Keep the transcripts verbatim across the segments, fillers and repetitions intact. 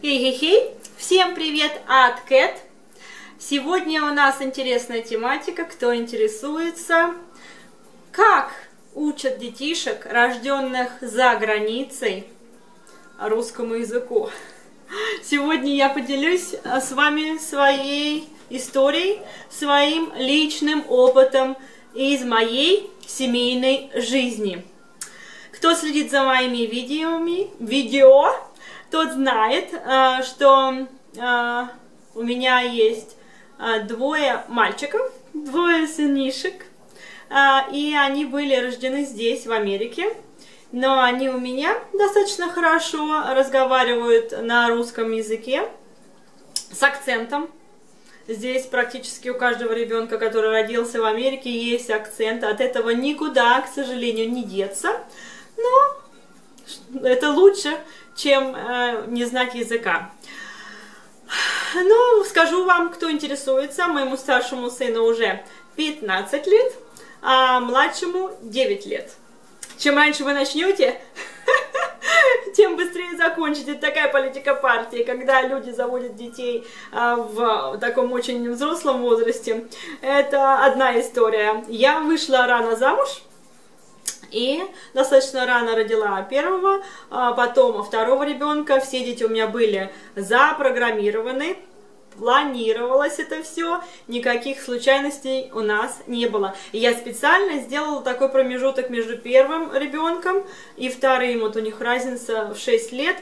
Хей-хей-хей! Всем привет от Кэт! Сегодня у нас интересная тематика. Кто интересуется, как учат детишек, рожденных за границей, русскому языку. Сегодня я поделюсь с вами своей историей, своим личным опытом из моей семейной жизни. Кто следит за моими видеоми, видео, тот знает, что у меня есть двое мальчиков, двое сынишек, и они были рождены здесь, в Америке, но они у меня достаточно хорошо разговаривают на русском языке с акцентом. Здесь практически у каждого ребенка, который родился в Америке, есть акцент, от этого никуда, к сожалению, не деться, но это лучше, чем э, не знать языка. Ну, скажу вам, кто интересуется, моему старшему сыну уже пятнадцать лет, а младшему девять лет. Чем раньше вы начнете, тем быстрее закончите. Это такая политика партии, когда люди заводят детей а, в таком очень взрослом возрасте. Это одна история. Я вышла рано замуж. И достаточно рано родила первого, потом второго ребенка. Все дети у меня были запрограммированы, планировалось это все, никаких случайностей у нас не было. И я специально сделала такой промежуток между первым ребенком и вторым. Вот у них разница в шесть лет.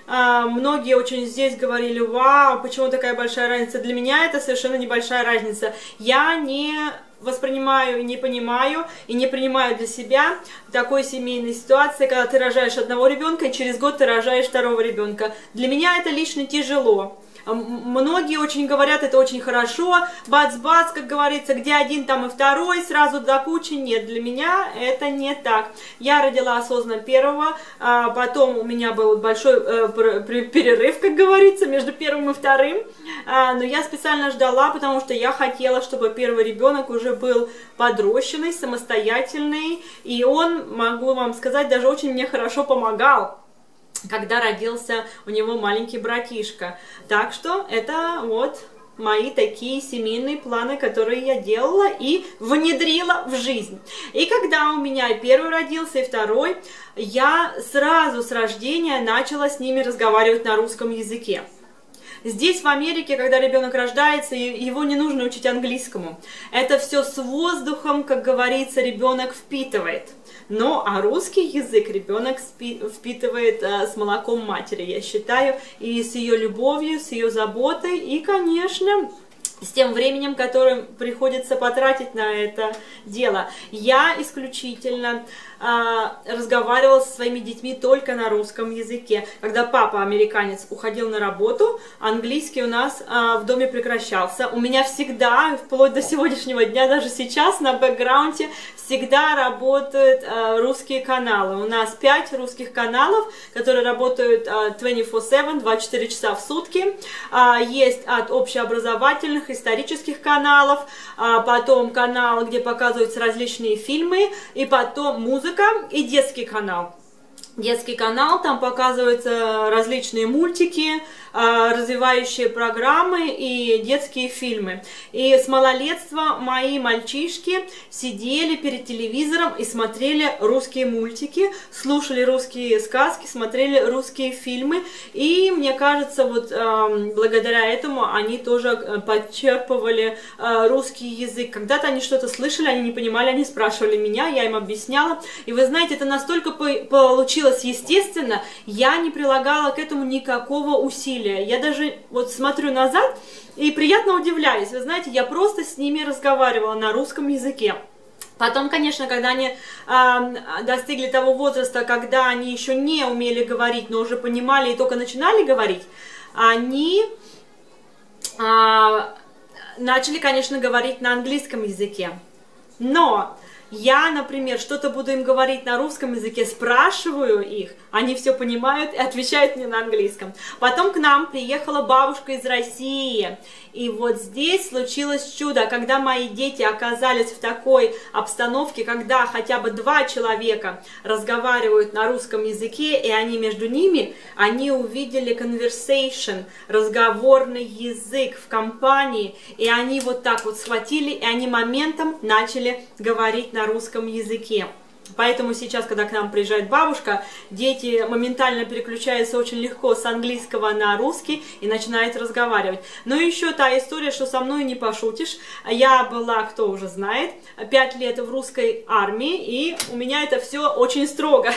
Многие очень здесь говорили: вау, почему такая большая разница? Для меня это совершенно небольшая разница. Я не воспринимаю, не понимаю и не принимаю для себя такой семейной ситуации, когда ты рожаешь одного ребенка и через год ты рожаешь второго ребенка. Для меня это лично тяжело. Многие очень говорят, это очень хорошо, бац-бац, как говорится, где один, там и второй, сразу до кучи. Нет, для меня это не так. Я родила осознанно первого, потом у меня был большой перерыв, как говорится, между первым и вторым, но я специально ждала, потому что я хотела, чтобы первый ребенок уже был подрощенный, самостоятельный, и он, могу вам сказать, даже очень мне хорошо помогал, когда родился у него маленький братишка. Так что это вот мои такие семейные планы, которые я делала и внедрила в жизнь. И когда у меня первый родился, и второй, я сразу с рождения начала с ними разговаривать на русском языке. Здесь, в Америке, когда ребенок рождается, его не нужно учить английскому. Это все с воздухом, как говорится, ребенок впитывает. Но а русский язык ребенок впитывает а, с молоком матери, я считаю, и с ее любовью, с ее заботой, и, конечно, с тем временем, которое приходится потратить на это дело. Я исключительно а, разговаривала со своими детьми только на русском языке. Когда папа, американец, уходил на работу, английский у нас а, в доме прекращался. У меня всегда, вплоть до сегодняшнего дня, даже сейчас на бэкграунде, всегда работают а, русские каналы. У нас пять русских каналов, которые работают а, двадцать четыре семь, двадцать четыре часа в сутки. А, есть от общеобразовательных, исторических каналов, а, потом канал, где показываются различные фильмы, и потом музыка и детский канал. Детский канал, там показываются различные мультики, развивающие программы и детские фильмы. И с малолетства мои мальчишки сидели перед телевизором и смотрели русские мультики, слушали русские сказки, смотрели русские фильмы. И мне кажется, вот благодаря этому они тоже подчерпывали русский язык. Когда-то они что-то слышали, они не понимали, они спрашивали меня, я им объясняла. И вы знаете, это настолько получилось естественно, я не прилагала к этому никакого усилия. Я даже вот смотрю назад и приятно удивляюсь. Вы знаете, я просто с ними разговаривала на русском языке. Потом, конечно, когда они э, достигли того возраста, когда они еще не умели говорить, но уже понимали и только начинали говорить, они э, начали, конечно, говорить на английском языке. Но я, например, что-то буду им говорить на русском языке, спрашиваю их, они все понимают и отвечают мне на английском. Потом к нам приехала бабушка из России, и вот здесь случилось чудо, когда мои дети оказались в такой обстановке, когда хотя бы два человека разговаривают на русском языке, и они между ними, они увидели conversation, разговорный язык в компании, и они вот так вот схватили, и они моментом начали говорить на русском языке. Поэтому сейчас, когда к нам приезжает бабушка, дети моментально переключаются очень легко с английского на русский и начинают разговаривать. Но еще та история, что со мной не пошутишь. Я была, кто уже знает, пять лет в русской армии, и у меня это все очень строго.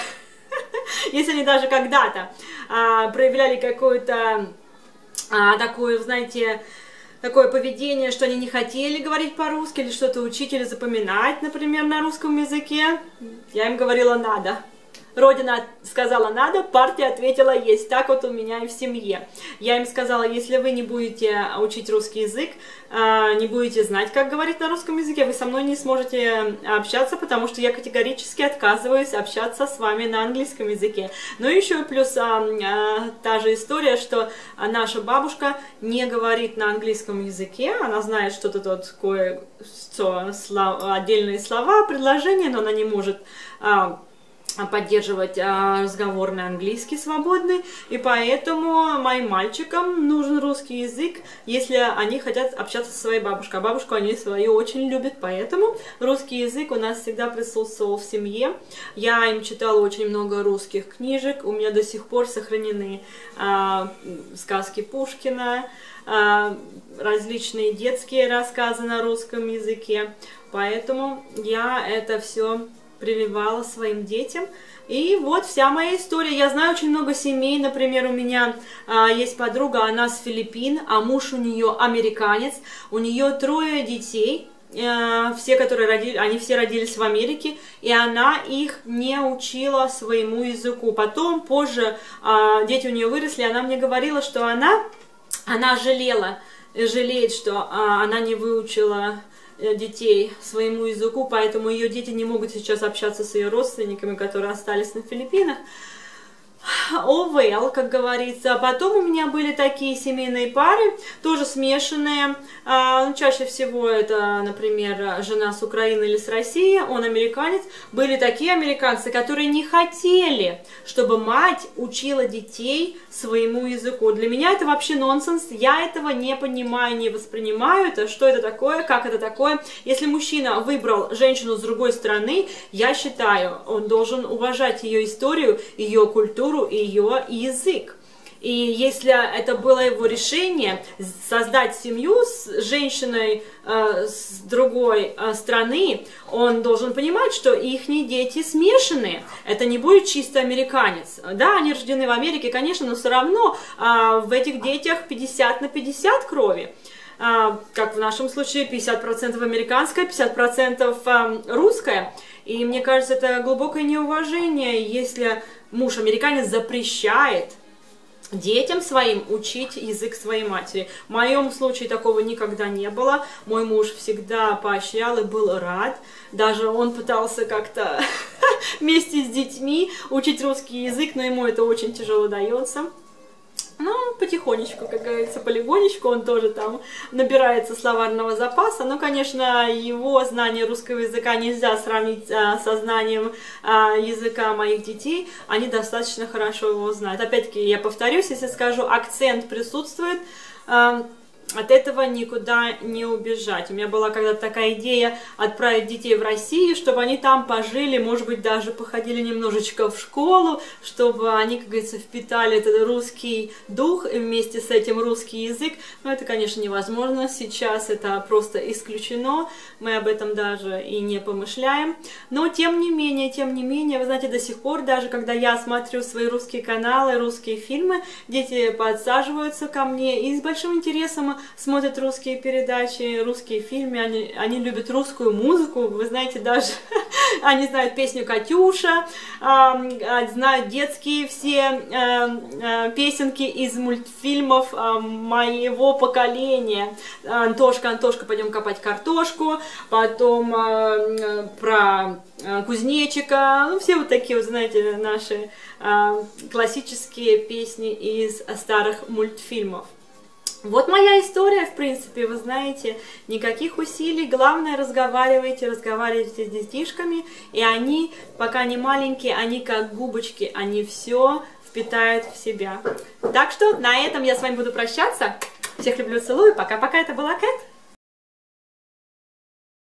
Если они даже когда-то а, проявляли какую-то а, такую, знаете, такое поведение, что они не хотели говорить по-русски или что-то учить или запоминать, например, на русском языке, я им говорила «надо». Родина сказала «надо», партия ответила «есть». Так вот у меня и в семье. Я им сказала, если вы не будете учить русский язык, не будете знать, как говорить на русском языке, вы со мной не сможете общаться, потому что я категорически отказываюсь общаться с вами на английском языке. Ну и еще плюс а, а, та же история, что наша бабушка не говорит на английском языке, она знает что-то тут кое-что, отдельные слова, предложения, но она не может а, поддерживать а, разговорный английский свободный, и поэтому моим мальчикам нужен русский язык, если они хотят общаться со своей бабушкой. А бабушку они свою очень любят, поэтому русский язык у нас всегда присутствовал в семье. Я им читала очень много русских книжек, у меня до сих пор сохранены а, сказки Пушкина, а, различные детские рассказы на русском языке, поэтому я это все прививала своим детям. И вот вся моя история. Я знаю очень много семей, например, у меня а, есть подруга, она с Филиппин, а муж у нее американец, у нее трое детей, а, все, которые родили, они все родились в Америке, и она их не учила своему языку. Потом, позже, а, дети у нее выросли, она мне говорила, что она, она жалела, жалеет, что а, она не выучила детей своему языку, поэтому ее дети не могут сейчас общаться с ее родственниками, которые остались на Филиппинах. Oh well, как говорится. А потом у меня были такие семейные пары, тоже смешанные. А, чаще всего это, например, жена с Украины или с России, он американец. Были такие американцы, которые не хотели, чтобы мать учила детей своему языку. Для меня это вообще нонсенс. Я этого не понимаю, не воспринимаю. Это, что это такое, как это такое. Если мужчина выбрал женщину с другой страны, я считаю, он должен уважать ее историю, ее культуру, и ее язык. И если это было его решение создать семью с женщиной э, с другой э, страны, он должен понимать, что их дети смешанные. Это не будет чисто американец. Да, они рождены в Америке, конечно, но все равно э, в этих детях пятьдесят на пятьдесят крови. Э, как в нашем случае пятьдесят процентов американская, пятьдесят процентов э, русская. И мне кажется, это глубокое неуважение, если муж американец запрещает детям своим учить язык своей матери. В моем случае такого никогда не было. Мой муж всегда поощрял и был рад. Даже он пытался как-то вместе с детьми учить русский язык, но ему это очень тяжело дается. Ну, потихонечку, как говорится, полигонечку, он тоже там набирается словарного запаса. Но, конечно, его знание русского языка нельзя сравнить а, со знанием а, языка моих детей. Они достаточно хорошо его знают. Опять-таки, я повторюсь, если скажу, акцент присутствует, а, от этого никуда не убежать. У меня была когда-то такая идея отправить детей в Россию, чтобы они там пожили, может быть, даже походили немножечко в школу, чтобы они, как говорится, впитали этот русский дух и вместе с этим русский язык. Но это, конечно, невозможно. Сейчас это просто исключено. Мы об этом даже и не помышляем. Но, тем не менее, тем не менее, вы знаете, до сих пор, даже когда я смотрю свои русские каналы, русские фильмы, дети подсаживаются ко мне и с большим интересом смотрят русские передачи, русские фильмы, они, они любят русскую музыку. Вы знаете, даже Они знают песню «Катюша», знают детские все песенки из мультфильмов моего поколения. Антошка, Антошка, пойдем копать картошку, потом про кузнечика, ну, все вот такие вот, знаете, наши классические песни из старых мультфильмов. Вот моя история, в принципе, вы знаете, никаких усилий, главное разговаривайте, разговаривайте с детишками, и они, пока они маленькие, они как губочки, они все впитают в себя. Так что на этом я с вами буду прощаться. Всех люблю, целую, пока-пока, это была Кэт.